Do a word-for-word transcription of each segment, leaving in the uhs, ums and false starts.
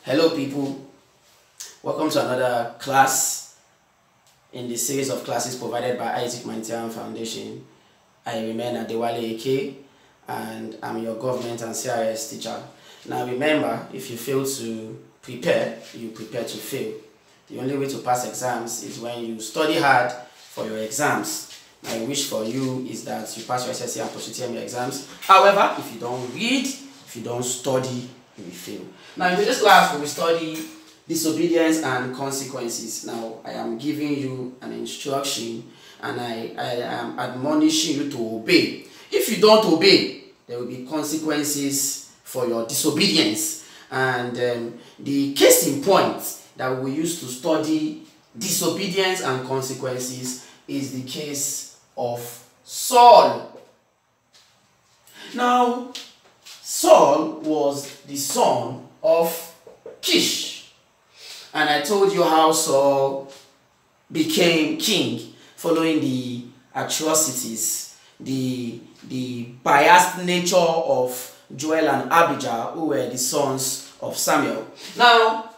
Hello people, welcome to another class in the series of classes provided by Isaac Humanitarian Foundation. I remain Adewale Eke and I'm your government and C R S teacher. Now remember, if you fail to prepare, you prepare to fail. The only way to pass exams is when you study hard for your exams. My wish for you is that you pass your S S C and post U T M E exams. However, if you don't read, if you don't study, you will fail. Now in today's class, we will study disobedience and consequences. Now I am giving you an instruction and I, I am admonishing you to obey. If you don't obey, there will be consequences for your disobedience. And um, the case in point that we use to study disobedience and consequences is the case of Saul. Now, Saul was the son of Kish. And I told you how Saul became king following the atrocities, the, the biased nature of Joel and Abijah, who were the sons of Samuel. Now,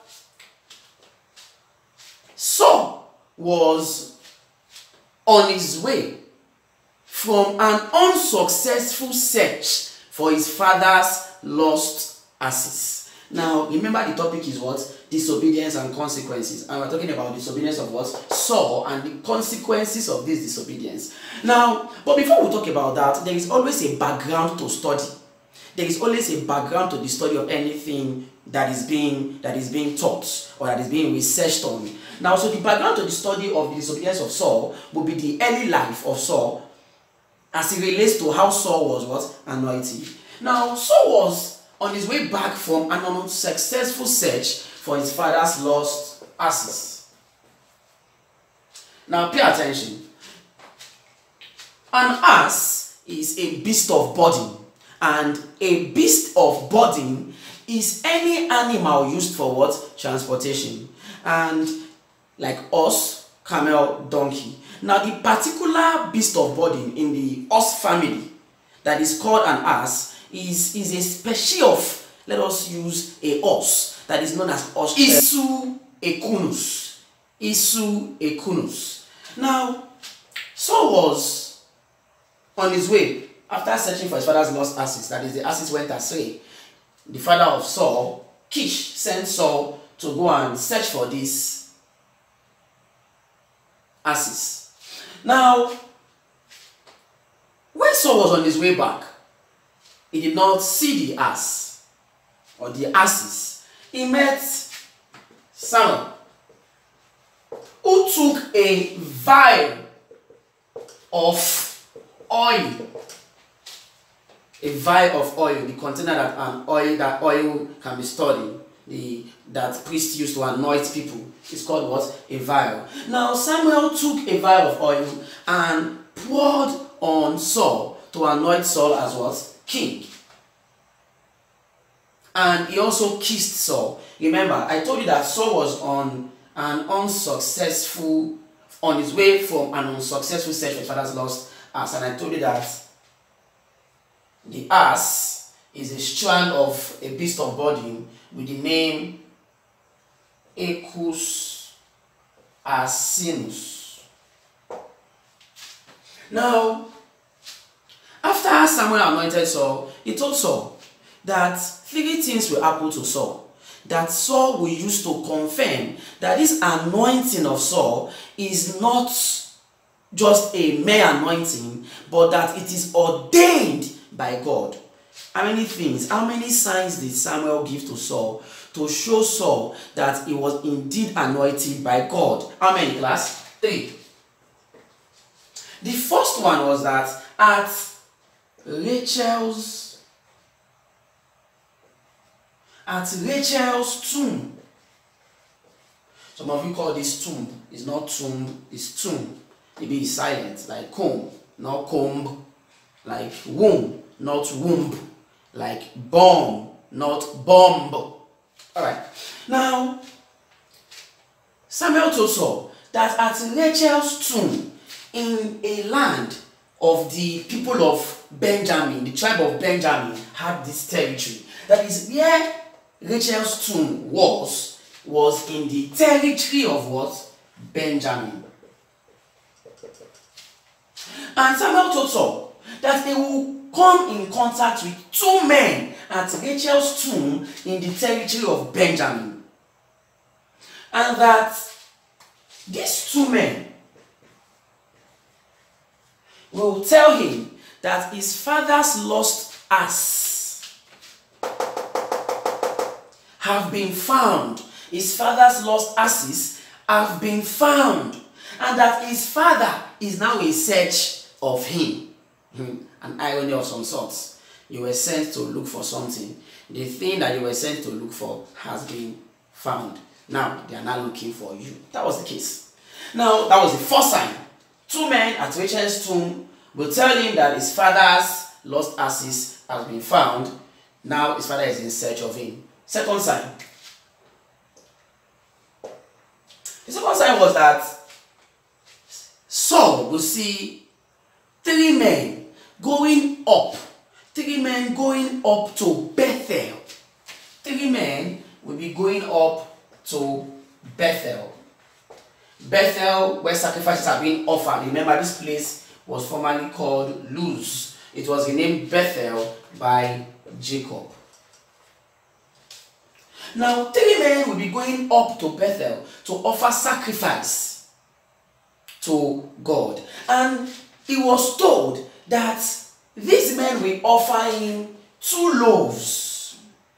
Saul was on his way from an unsuccessful search for his father's lost asses. Now, remember the topic is what? Disobedience and consequences. And we're talking about disobedience of what? Saul and the consequences of this disobedience. Now, but before we talk about that, there is always a background to study. There is always a background to the study of anything that is being that is being taught or that is being researched on. Now, so the background to the study of the disobedience of Saul will be the early life of Saul as it relates to how Saul was what? Anointed. Now, Saul was on his way back from an unsuccessful search for his father's lost asses. Now, pay attention. An ass is a beast of burden, and a beast of burden is any animal used for what? Transportation. And like us, camel, donkey. Now, the particular beast of burden in the ox family that is called an ass is, is a species of, let us use a ox that is known as os Isu equus. Isu equus. Now, Saul was on his way after searching for his father's lost asses. That is, the asses went astray. The father of Saul, Kish, sent Saul to go and search for these asses. Now, when Saul was on his way back, he did not see the ass or the asses. He met Samuel, who took a vial of oil. A vial of oil, the container that an oil that oil can be stored in, the that priests used to anoint people, is called what? A vial. Now Samuel took a vial of oil and poured on Saul to anoint Saul as what? King. And he also kissed Saul. Remember, I told you that Saul was on an unsuccessful, on his way from an unsuccessful search for his father's lost ass, and I told you that the ass is a strand of a beast of burden with the name Equus Asinus. Now, after Samuel anointed Saul, he told Saul that three things will happen to Saul. That Saul will use to confirm that this anointing of Saul is not just a mere anointing, but that it is ordained by God. How many things, how many signs did Samuel give to Saul to show Saul that he was indeed anointed by God? How many, class? Three. The first one was that at Rachel's at Rachel's tomb. Some of you call this tomb. It's not tomb, it's tomb. Maybe it's silent, like comb, not comb, like womb, not womb, like bomb, not bomb. Alright. Now, Samuel told Saul that at Rachel's tomb in a land of the people of Benjamin, the tribe of Benjamin, had this territory. That is where Rachel's tomb was, was in the territory of what? Benjamin. And Samuel told Saul that they will come in contact with two men at Rachel's tomb in the territory of Benjamin. And that these two men will tell him that his father's lost ass have been found. His father's lost asses have been found. And that his father is now in search of him. An irony of some sorts. You were sent to look for something. The thing that you were sent to look for has been found. Now they are now looking for you. That was the case. Now that was the first sign. Two men at Rachel's tomb will tell him that his father's lost asses has been found. Now his father is in search of him. Second sign. The second sign was that Saul will see three men going up. Three men going up to Bethel. Three men will be going up to Bethel. Bethel, where sacrifices are being offered. Remember, this place was formerly called Luz. It was renamed Bethel by Jacob. Now, three men will be going up to Bethel to offer sacrifice to God. And he was told that these men will offer him two loaves.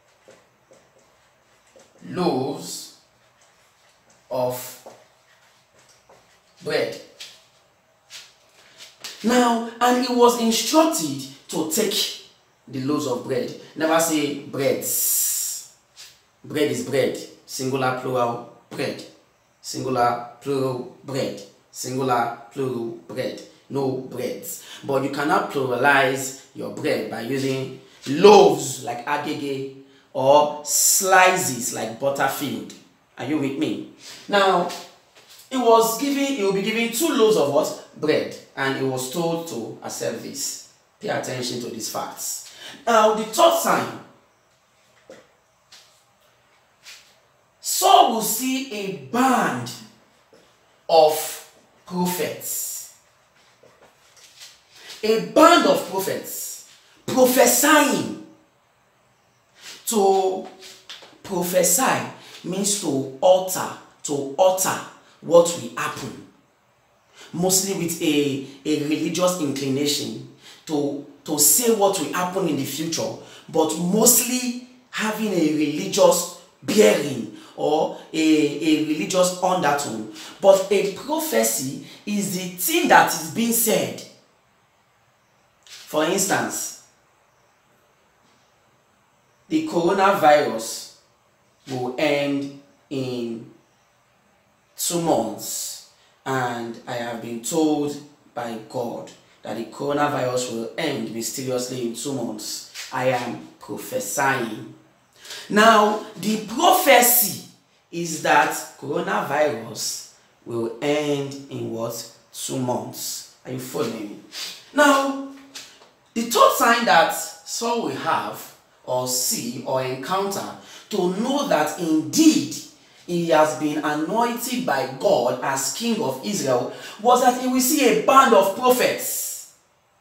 Loaves of bread. Now, and he was instructed to take the loaves of bread. Never say breads. Bread is bread. Singular, plural, bread. Singular, plural, bread. Singular, plural, bread. No breads. But you cannot pluralize your bread by using loaves like agege or slices like Butterfield. Are you with me? Now, he was giving, he will be giving two loaves of what? Bread. And he was told to accept this. Pay attention to these facts. Now, the third sign. Saul will see a band of prophets. A band of prophets prophesying. To prophesy means to alter, to utter what will happen. Mostly with a, a religious inclination to, to say what will happen in the future, but mostly having a religious bearing or a, a religious undertone. But a prophecy is the thing that is being said. For instance, the coronavirus will end in two months, and I have been told by God that the coronavirus will end mysteriously in two months. I am prophesying. Now, the prophecy is that coronavirus will end in what? Two months. Are you following me? Now, the third sign that Saul will have or see or encounter to know that indeed he has been anointed by God as king of Israel was that he will see a band of prophets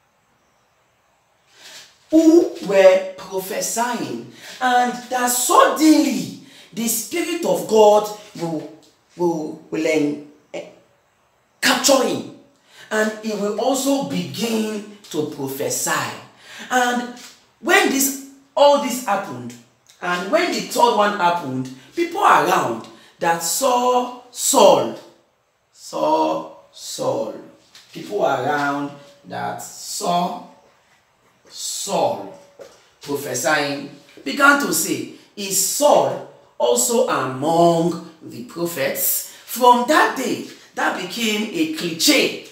who were prophesying, and that suddenly the Spirit of God will, will, will um, capture him, and he will also begin to prophesy. And when this all this happened, and when the third one happened, people around that saw Saul, saw Saul, people around that saw Saul prophesying began to say, is Saul also among the prophets? From that day, that became a cliche.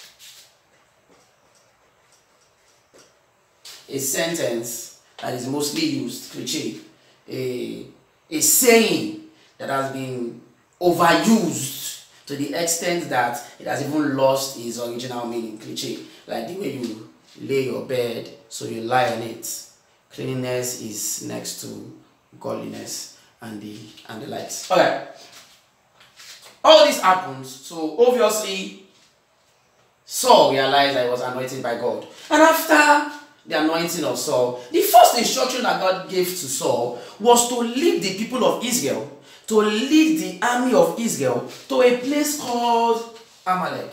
A sentence that is mostly used, cliche, a, a saying that has been overused to the extent that it has even lost its original meaning, cliche. Like the way you lay your bed, so you lie on it. Cleanliness is next to godliness, and the and the likes. Okay. All this happens, so obviously Saul realized that he was anointed by God. And after the anointing of Saul, the first instruction that God gave to Saul was to lead the people of Israel, to lead the army of Israel to a place called Amalek.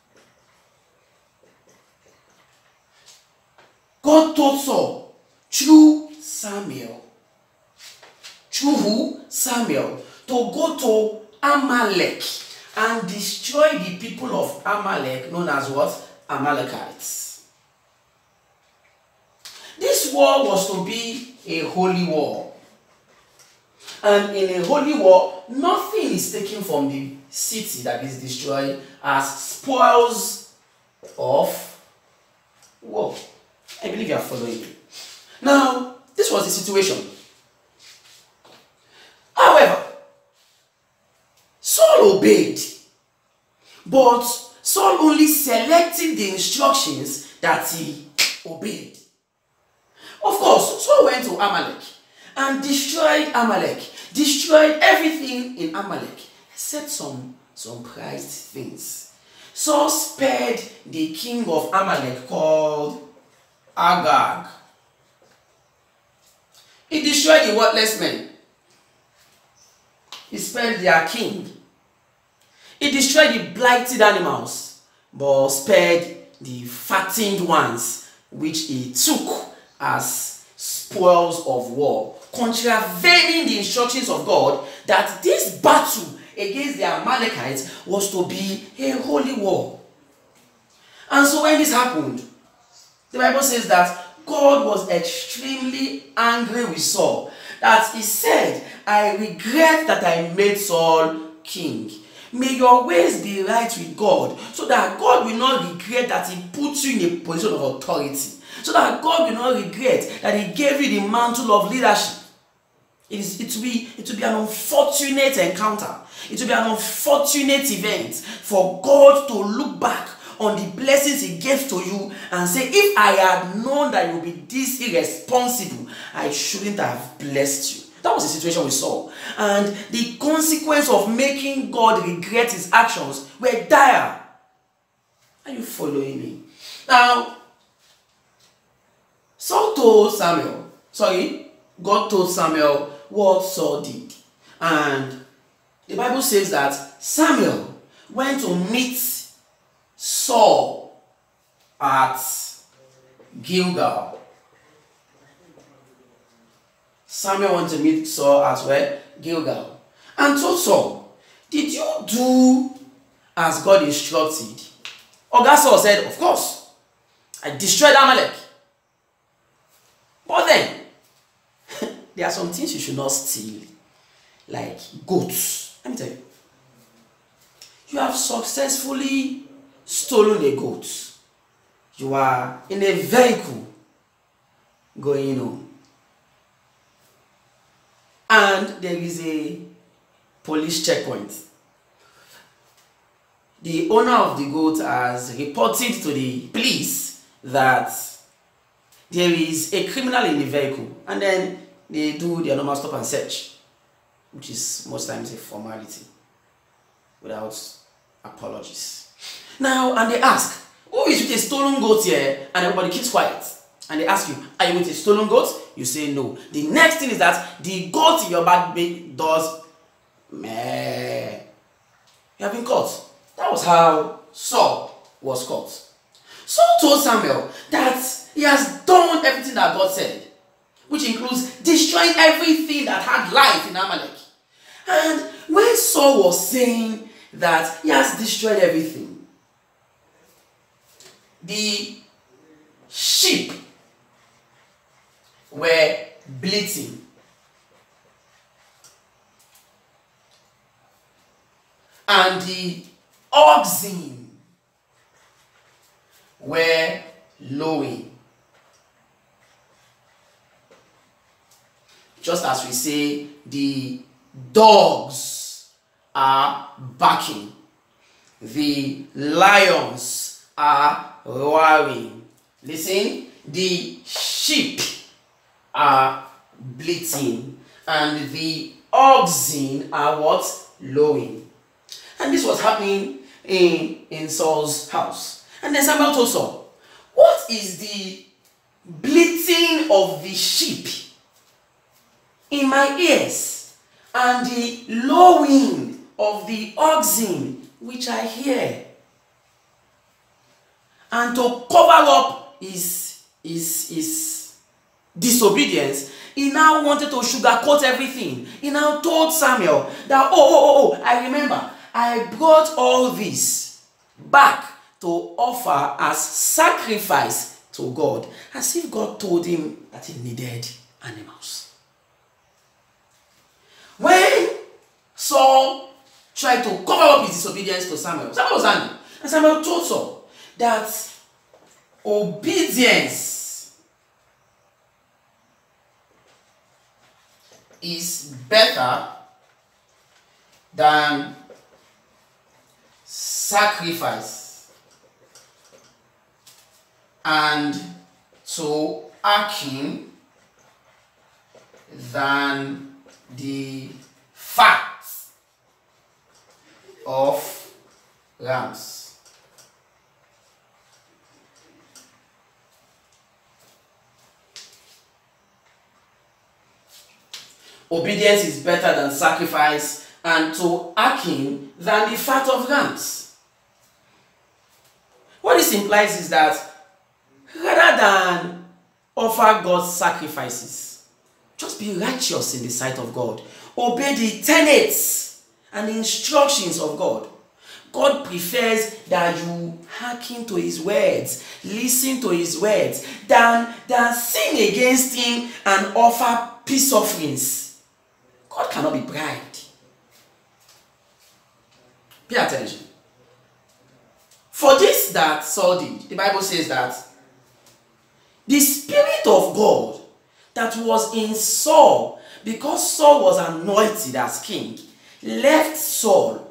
God told Saul through Samuel, through who? Samuel, to go to Amalek and destroy the people of Amalek, known as what? Amalekites. This war was to be a holy war. And in a holy war, nothing is taken from the city that is destroyed as spoils of war. I believe you are following me. Now, this was the situation. However, Saul obeyed, but Saul only selected the instructions that he obeyed. Of course, Saul went to Amalek and destroyed Amalek, destroyed everything in Amalek, except some, some prized things. Saul spared the king of Amalek called Agag. He destroyed the worthless men. He spared their king. He destroyed the blighted animals, but spared the fattened ones, which he took as spoils of war, contravening the instructions of God that this battle against the Amalekites was to be a holy war. And so when this happened, the Bible says that God was extremely angry with Saul, that he said, I regret that I made Saul king. May your ways be right with God, so that God will not regret that he put you in a position of authority, so that God will not regret that he gave you the mantle of leadership. It, is, it, will be, it will be an unfortunate encounter. It will be an unfortunate event for God to look back on the blessings he gave to you and say, if I had known that you would be this irresponsible, I shouldn't have blessed you. That was the situation we saw. And the consequence of making God regret his actions were dire. Are you following me? Now, Saul told Samuel, sorry, God told Samuel what Saul did. And the Bible says that Samuel went to meet Saul at Gilgal. Samuel went to meet Saul as well, Gilgal, and told Saul, did you do as God instructed? Oga Saul said, of course, I destroyed Amalek. But then, there are some things you should not steal, like goats. Let me tell you. You have successfully stolen a goat. You are in a vehicle going home. And there is a police checkpoint. The owner of the goat has reported to the police that there is a criminal in the vehicle, and then they do their normal stop and search, which is most times a formality without apologies. Now, and they ask, who is with a stolen goat here? And everybody keeps quiet. And they ask you, are you with a stolen goat? You say no. The next thing is that the goat in your back does meh. You have been caught. That was how Saul was caught. Saul told Samuel that he has done everything that God said, which includes destroying everything that had life in Amalek. And when Saul was saying that he has destroyed everything, the sheep were bleating. And the oxen were lowing. Just as we say, the dogs are barking, the lions are roaring. Listen, the sheep are bleating, and the oxen are what? Lowing. And this was happening in, in Saul's house. And then Samuel told Saul, what is the bleating of the sheep in my ears, and the lowing of the oxen which I hear? And to cover up his, his, his disobedience, he now wanted to sugarcoat everything. He now told Samuel that, oh, oh, oh, oh, I remember, I brought all this back to offer as sacrifice to God, as if God told him that he needed animals. When Saul tried to cover up his disobedience to Samuel, Samuel was angry. And Samuel told Saul that obedience is better than sacrifice, and to hearken than the fat of rams. Obedience is better than sacrifice, and to hearken than the fat of rams. What this implies is that rather than offer God sacrifices, just be righteous in the sight of God. Obey the tenets and the instructions of God. God prefers that you hearken to his words, listen to his words, than, than sin against him and offer peace offerings. God cannot be bribed. Pay attention. For this that Saul did, the Bible says that the Spirit of God that was in Saul, because Saul was anointed as king, left Saul.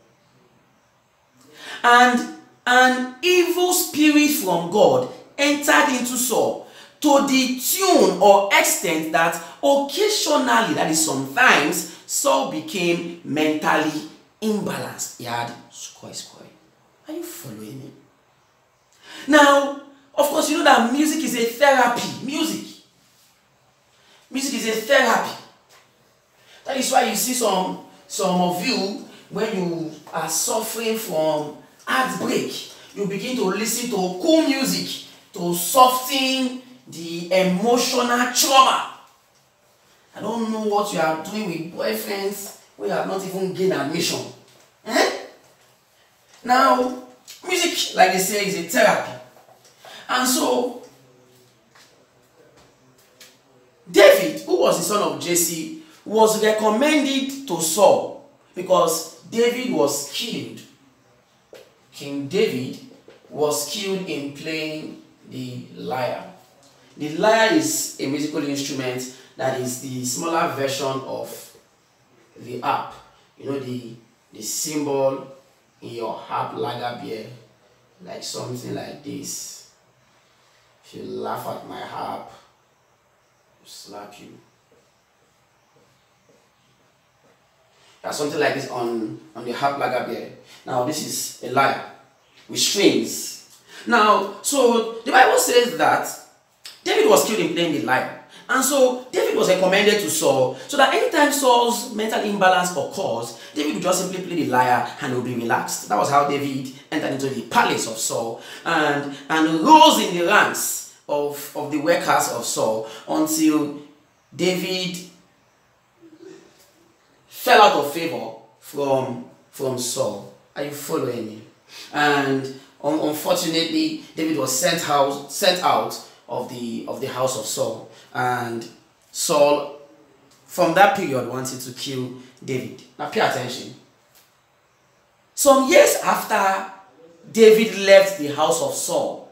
And an evil spirit from God entered into Saul, to the tune or extent that occasionally, that is sometimes, Saul became mentally imbalanced. He had squoy squoy. Are you following me? Now, of course, you know that music is a therapy. Music. Music is a therapy. That is why you see some, some of you, when you are suffering from heartbreak, you begin to listen to cool music to soften the emotional trauma. I don't know what you are doing with boyfriends where you have not even gained admission. Eh? Now, music, like they say, is a therapy. And so, David, who was the son of Jesse, was recommended to Saul because David was skilled. King David was skilled in playing the lyre. The lyre is a musical instrument that is the smaller version of the harp. You know, the, the symbol in your harp lager beer, like something like this. If you laugh at my harp, I'll slap you. There's something like this on, on the harp lager beer. Now this is a lyre with strings. Now, so the Bible says that David was skilled in playing the lyre. And so David was recommended to Saul, so that anytime Saul's mental imbalance occurs, David would just simply play the lyre and he would be relaxed. That was how David entered into the palace of Saul and, and rose in the ranks of, of the workers of Saul until David fell out of favor from, from Saul. Are you following me? And un unfortunately, David was sent out, sent out of the of the house of Saul, and Saul from that period wanted to kill David. Now pay attention. Some years after David left the house of Saul,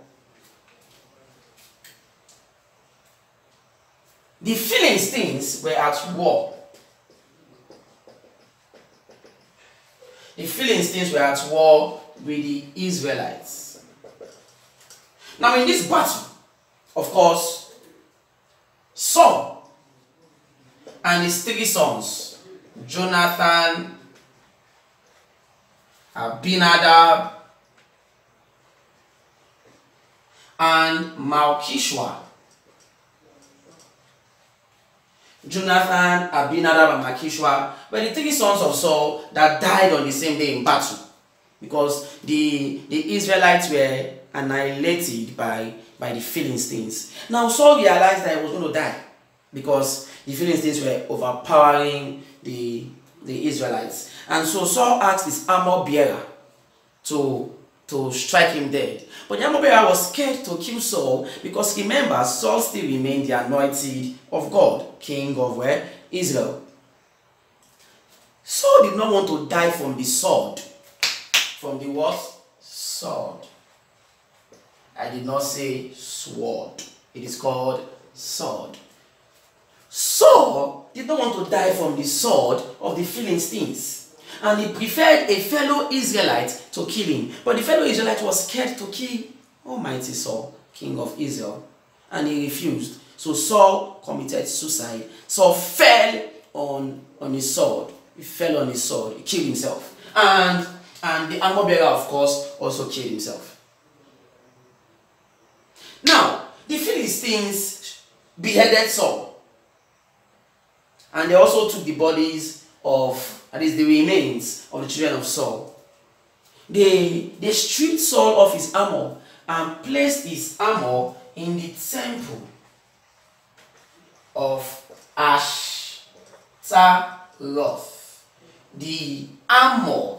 the Philistines were at war. The Philistines were at war with the Israelites. Now in this battle, of course, Saul and his three sons, Jonathan, Abinadab, and Malchishua. Jonathan, Abinadab, and Malchishua were the three sons of Saul that died on the same day in battle, because the, the Israelites were annihilated by, by the Philistines. Now Saul realized that he was going to die because the Philistines were overpowering the, the Israelites. And so Saul asked his armor bearer to, to strike him dead. But the armor bearer was scared to kill Saul because, remember, Saul still remained the anointed of God, king of where? Israel. Saul did not want to die from the sword. From the what? Sword. I did not say sword. It is called sword. Saul did not want to die from the sword of the Philistines, and he preferred a fellow Israelite to kill him. But the fellow Israelite was scared to kill Almighty Saul, king of Israel, and he refused. So Saul committed suicide. Saul fell on, on his sword. He fell on his sword. He killed himself. And, and the armor bearer, of course, also killed himself. Now, the Philistines beheaded Saul. And they also took the bodies of, that is, the remains of the children of Saul. They, they stripped Saul of his armor and placed his armor in the temple of Ashtaroth. The armor,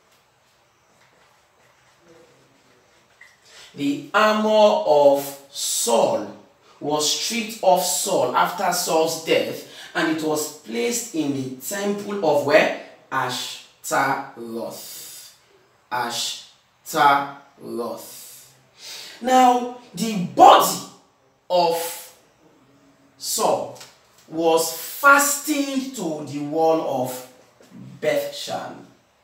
the armor of Saul was stripped off Saul after Saul's death, and it was placed in the temple of where? Ashtaroth. Ashtaroth. Now, the body of Saul was fastened to the wall of Bethshan.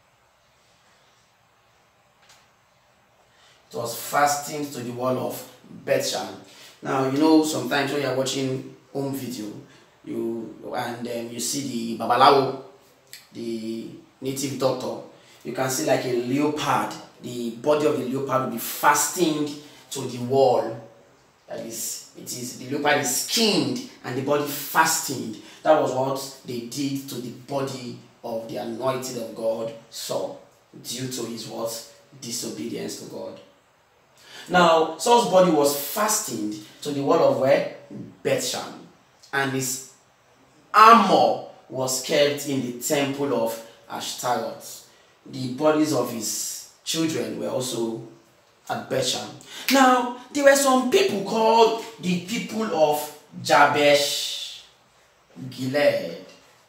It was fastened to the wall of Bethshan. Now, you know, sometimes when you are watching home video, you and then um, you see the Babalawo, the native doctor, you can see like a leopard. The body of the leopard will be fastened to the wall. That is, it is the leopard is skinned and the body fastened. That was what they did to the body of the anointed of God, Saul, due to his what? Disobedience to God. Now, Saul's body was fastened to the wall of where? Bethshan, and his armor was kept in the temple of Ashtaroth. The bodies of his children were also at Bethshan. Now, there were some people called the people of Jabesh Gilead.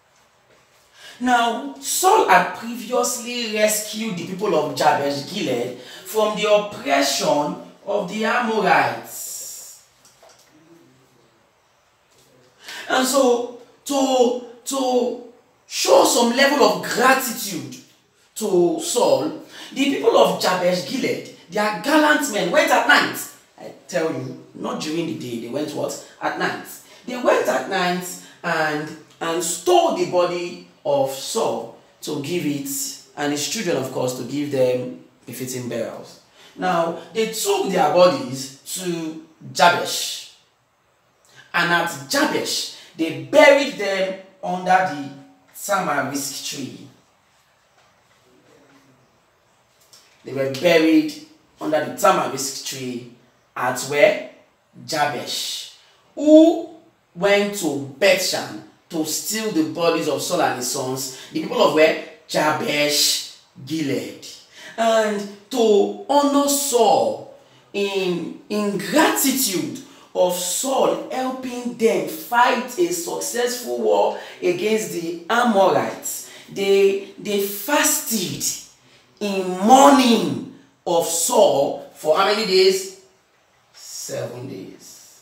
Now, Saul had previously rescued the people of Jabesh Gilead from the oppression of the Amorites. And so, to, to show some level of gratitude to Saul, the people of Jabesh Gilead, their gallant men, went at night. I tell you, not during the day, they went what? At night. They went at night and, and stole the body of Saul to give it, and his children, of course, to give them befitting burials. Now, they took their bodies to Jabesh, and at Jabesh, they buried them under the tamarisk tree. They were buried under the tamarisk tree at where? Jabesh. Who went to Bethshan to steal the bodies of Saul and his sons? The people of where? Jabesh Gilead. And to honor Saul in, in gratitude of Saul helping them fight a successful war against the Amorites, they, they fasted in mourning of Saul for how many days? Seven days.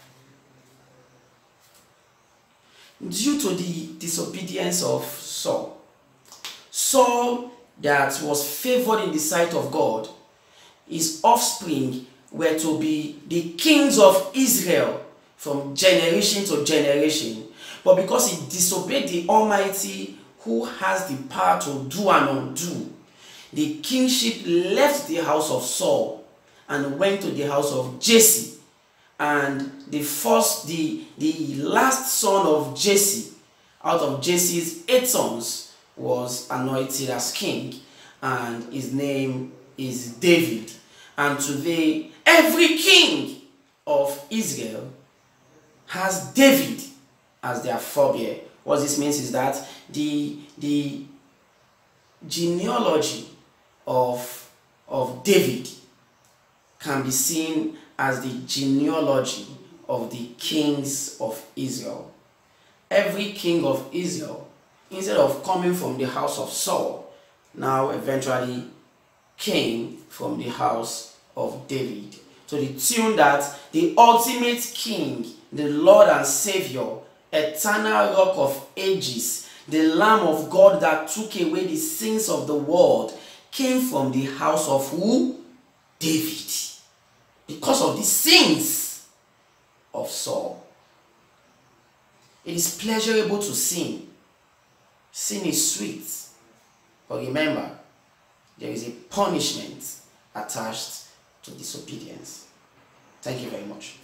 Due to the disobedience of Saul, Saul that was favored in the sight of God, his offspring were to be the kings of Israel from generation to generation. But because he disobeyed the Almighty, who has the power to do and undo, the kingship left the house of Saul and went to the house of Jesse. And the first, the, the last son of Jesse, out of Jesse's eight sons, was anointed as king, and his name is David. And today, every king of Israel has David as their forebear. What this means is that the, the genealogy of, of David can be seen as the genealogy of the kings of Israel. Every king of Israel, instead of coming from the house of Saul, now eventually came from the house of David. To the tune that the ultimate king, the Lord and Savior, eternal rock of ages, the Lamb of God that took away the sins of the world, came from the house of who? David. Because of the sins of Saul. It is pleasurable to sin. Sin is sweet. But remember, there is a punishment attached to disobedience. Thank you very much.